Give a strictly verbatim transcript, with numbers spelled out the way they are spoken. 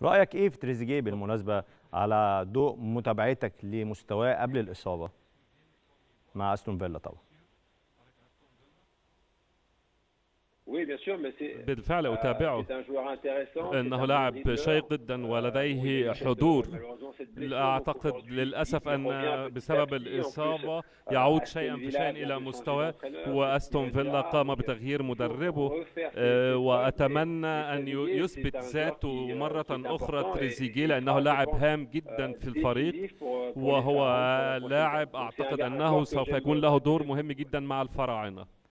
رايك ايه في تريزيجيه بالمناسبه على ضوء متابعتك لمستواه قبل الاصابه مع استون فيلا طبعا؟ بالفعل أتابعه، إنه لاعب شيق جدا ولديه حضور. أعتقد للأسف أن بسبب الإصابة يعود شيئا فشيئا إلى مستواه، وأستون فيلا قام بتغيير مدربه، وأتمنى أن يثبت ذاته مرة أخرى تريزيجيه، لأنه لاعب هام جدا في الفريق، وهو لاعب أعتقد أنه سوف يكون له دور مهم جدا مع الفراعنة.